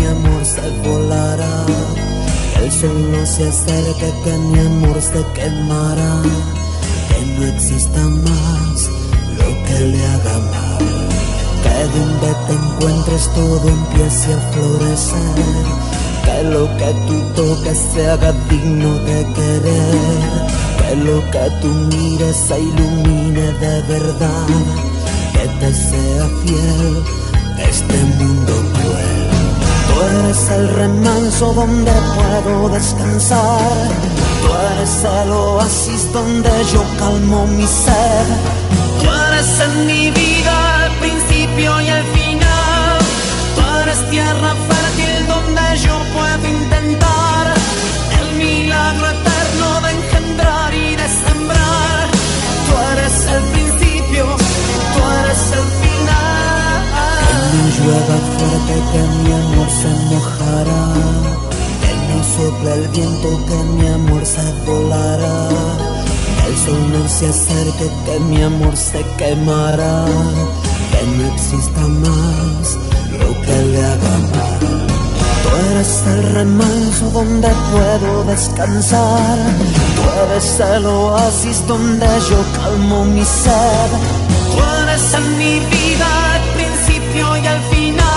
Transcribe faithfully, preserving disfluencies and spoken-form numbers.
mi amor se volará, que el sol no se acerque, que mi amor se quemará, que no exista más lo que le haga mal, que donde te encuentres todo empiece a florecer, que lo que tú toques se haga digno de querer, que lo que tú mires se ilumine de verdad, que te sea fiel este mundo cruel. Tú eres el remanso donde puedo descansar, tú eres el oasis donde yo calmo mi sed, tú eres en mi vida el principio y el final, tú eres tierra fértil donde yo puedo intentar el milagro eterno de engendrar y de sembrar. Tú eres el principio, tú eres el final. Que no llueva fuerte, que mi amor se mojará, que no sople el viento, que mi amor se volará, que el sol no se acerque, que mi amor se quemará, que no exista más lo que le haga mal. Tú eres el remanso donde puedo descansar, tú eres el oasis donde yo calmo mi sed, tú eres en mi vida el principio y el final.